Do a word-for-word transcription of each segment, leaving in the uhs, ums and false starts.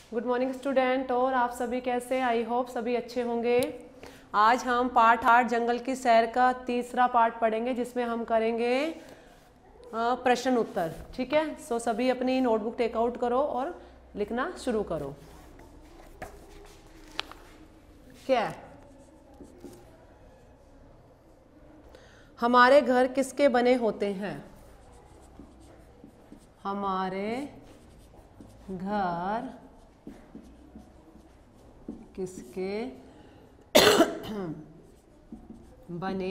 Good morning student. और आप सभी कैसे? आई होप सभी अच्छे होंगे। आज हम पार्ट आठ जंगल की सैर का तीसरा पार्ट पढ़ेंगे, जिसमें हम करेंगे प्रश्न उत्तर। ठीक है, सो सभी अपनी नोटबुक टेकआउट करो और लिखना शुरू करो। क्या हमारे घर किसके बने होते हैं? हमारे घर किसके बने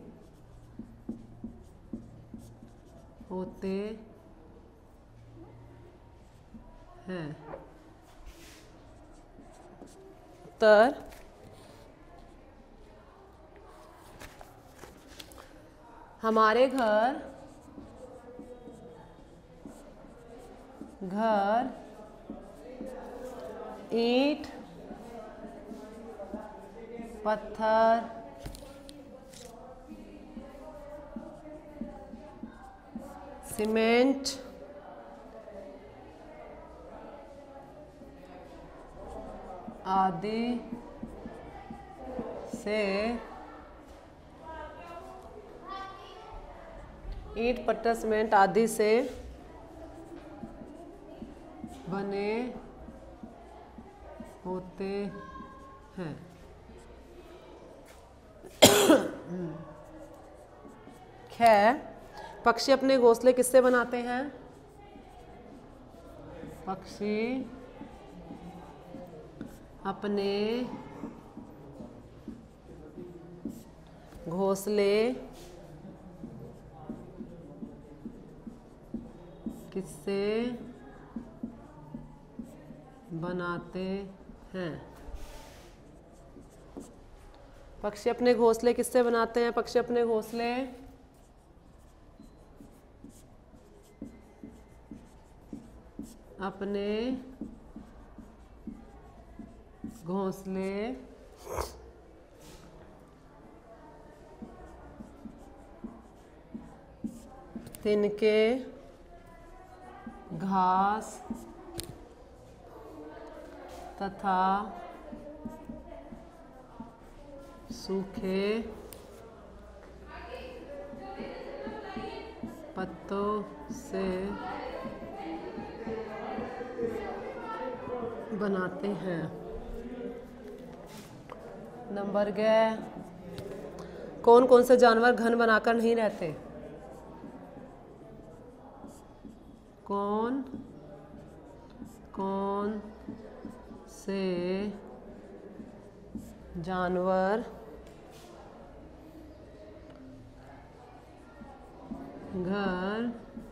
होते हैं? उत्तर हमारे घर घर ईंट, पत्थर, सीमेंट, आदि से ईंट, पत्थर, सीमेंट आदि से बने होते हैं। खैर, पक्षी अपने घोंसले किससे बनाते हैं? पक्षी अपने घोंसले किससे बनाते हैं? पक्षी अपने घोंसले किससे बनाते हैं? पक्षी अपने घोंसले अपने घोंसले तिनके, घास तथा सूखे पत्तों से बनाते हैं। नंबर गया। कौन कौन से जानवर घन बनाकर नहीं रहते? कौन कौन से जानवर घर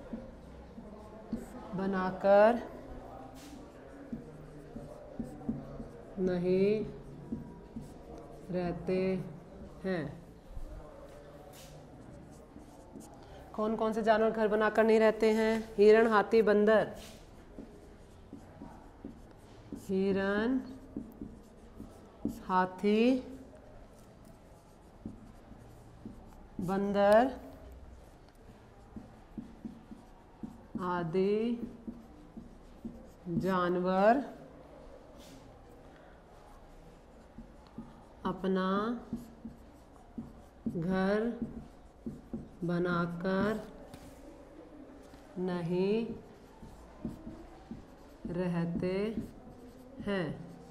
बनाकर नहीं रहते हैं? कौन कौन से जानवर घर बनाकर नहीं रहते हैं? हिरण, हाथी, बंदर। हिरण, हाथी, बंदर आदि जानवर अपना घर बनाकर नहीं रहते हैं।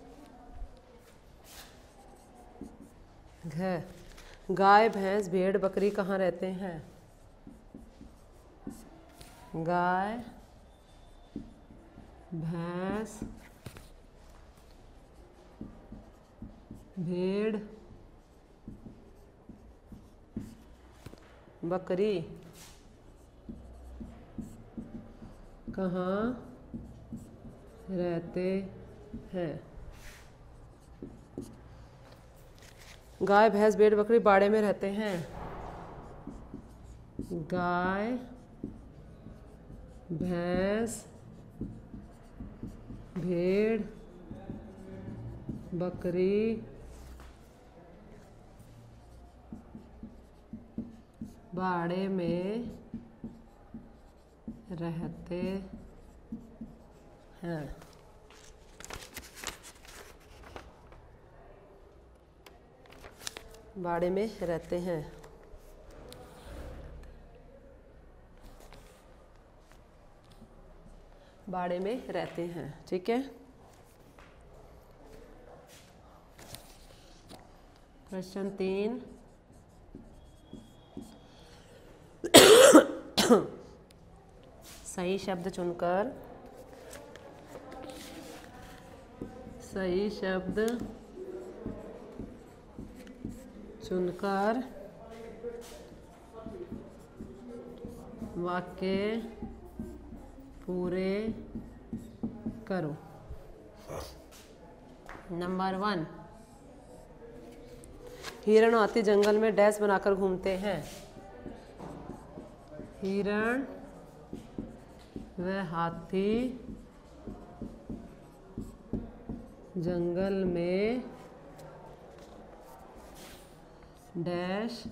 घ गाय, भैंस, भेड़, बकरी कहाँ रहते हैं? गाय, भैंस, भेड़, बकरी कहाँ रहते हैं? गाय, भैंस, भेड़, बकरी बाड़े में रहते हैं। गाय, भैंस, भेड़, बकरी बाड़े में रहते हैं। बाड़े में रहते हैं। बाड़े में रहते हैं, ठीक है। क्वेश्चन तीन, सही शब्द चुनकर सही शब्द चुनकर वाक्य पूरे करो। नंबर वन, हिरण हाथी जंगल में डैश बनाकर घूमते हैं। हिरण व हाथी जंगल में डैश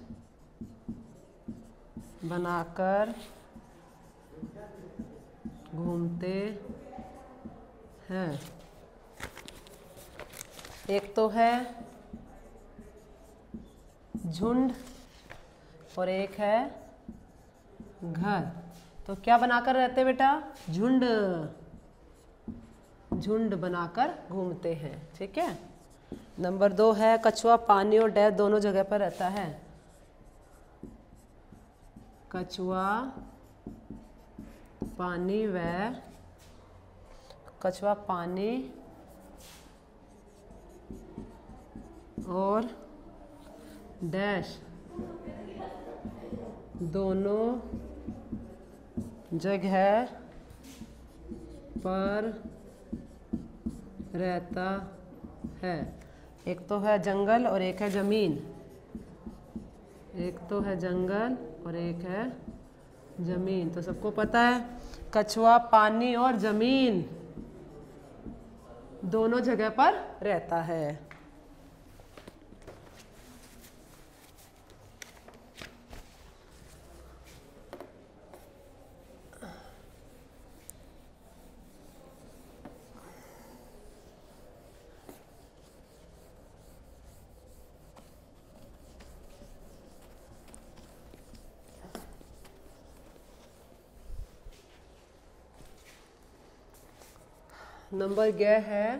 बनाकर घूमते हैं। एक तो है झुंड और एक है घर। तो क्या बनाकर रहते बेटा? झुंड, झुंड बनाकर घूमते हैं, ठीक है। नंबर दो है कछुआ पानी और डैश दोनों जगह पर रहता है। कछुआ पानी व कछुआ पानी और डैश दोनों जगह पर रहता है। एक तो है जंगल और एक है जमीन। एक तो है जंगल और एक है जमीन। तो सबको पता है कछुआ पानी और जमीन दोनों जगह पर रहता है। नंबर ग्यारह है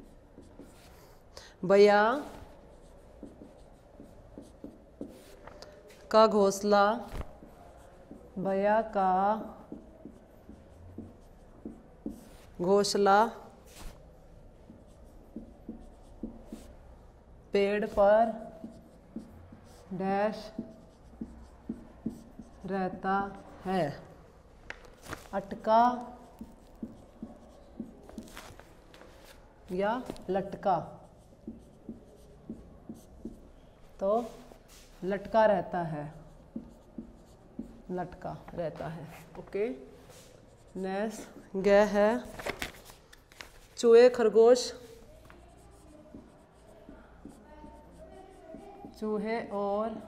बया का घोंसला। बया का घोंसला पेड़ पर डैश रहता है। अटका या लटका। तो लटका रहता है, लटका रहता है, ओके। नेक्स्ट गया है चूहे खरगोश। चूहे और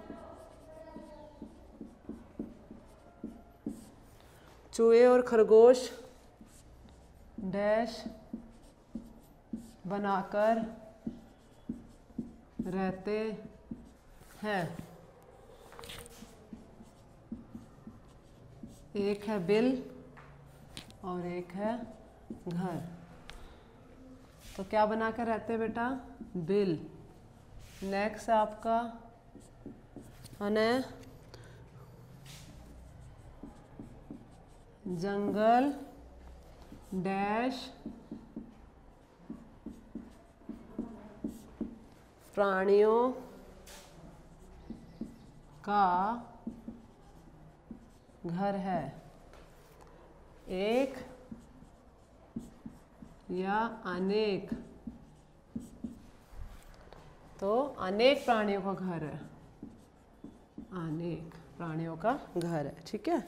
चूहे और खरगोश डैश बनाकर रहते हैं। एक है बिल और एक है घर। तो क्या बनाकर रहते हैं बेटा? बिल। नेक्स्ट आपका है जंगल डैश प्राणियों का घर है। एक या अनेक। तो अनेक प्राणियों का घर है, अनेक प्राणियों का घर है, ठीक है।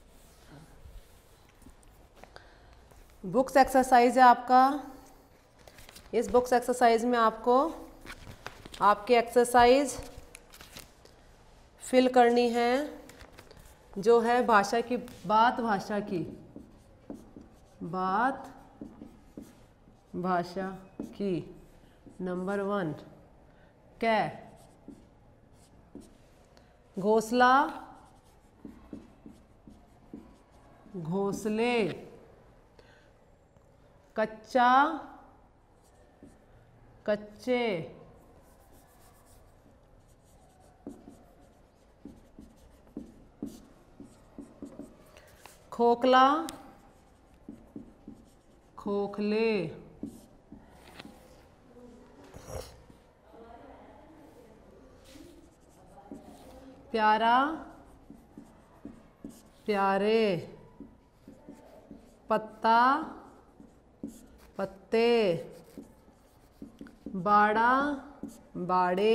बुक्स एक्सरसाइज है आपका इस बुक्स एक्सरसाइज में आपको आपकी एक्सरसाइज फिल करनी है, जो है भाषा की बात भाषा की बात भाषा की। नंबर वन, कै घोंसला घोंसले, कच्चा कच्चे, खोखला खोखले, प्यारा प्यारे, पत्ता पत्ते, बाड़ा बाड़े,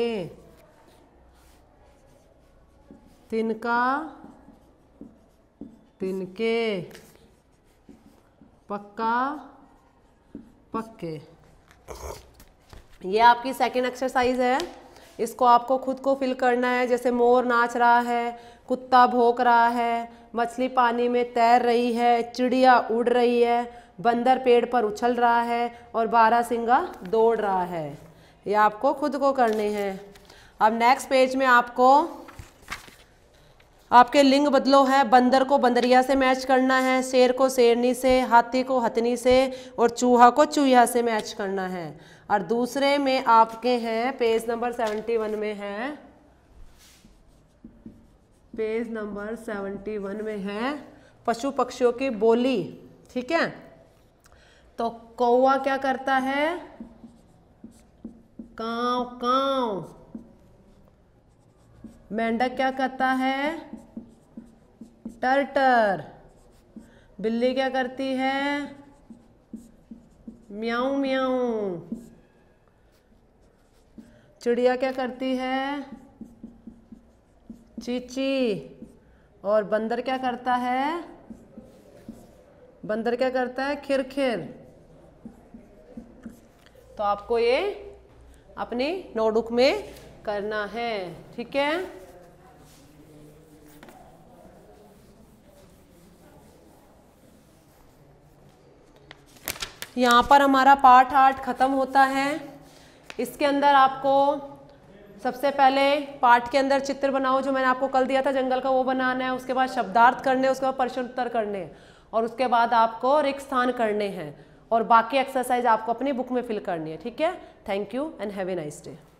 तिनका तिनके, पक्का पक्के। ये आपकी सेकंड एक्सरसाइज है। इसको आपको खुद को फिल करना है। जैसे मोर नाच रहा है, कुत्ता भौंक रहा है, मछली पानी में तैर रही है, चिड़िया उड़ रही है, बंदर पेड़ पर उछल रहा है और बारहसिंगा दौड़ रहा है। ये आपको खुद को करने हैं। अब नेक्स्ट पेज में आपको आपके लिंग बदलो है। बंदर को बंदरिया से मैच करना है, शेर को शेरनी से, हाथी को हथनी से और चूहा को चूहा से मैच करना है। और दूसरे में आपके हैं पेज नंबर सेवेंटी वन में है पेज नंबर सेवेंटी वन में है पशु पक्षियों की बोली। ठीक है, तो कौवा क्या करता है? कांव कांव। मेंढक क्या करता है? टर टर। बिल्ली क्या करती है? म्याऊं म्याऊं। चिड़िया क्या करती है? चींची। और बंदर क्या करता है? बंदर क्या करता है? खिर खिर। तो आपको ये अपनी नोटबुक में करना है। ठीक है, यहाँ पर हमारा पार्ट आठ खत्म होता है। इसके अंदर आपको सबसे पहले पार्ट के अंदर चित्र बनाओ, जो मैंने आपको कल दिया था जंगल का, वो बनाना है। उसके बाद शब्दार्थ करने, उसके बाद प्रश्न उत्तर करने, और उसके बाद आपको रिक्त स्थान करने हैं। और बाकी एक्सरसाइज आपको अपनी बुक में फिल करनी है। ठीक है, thank you and have a nice day.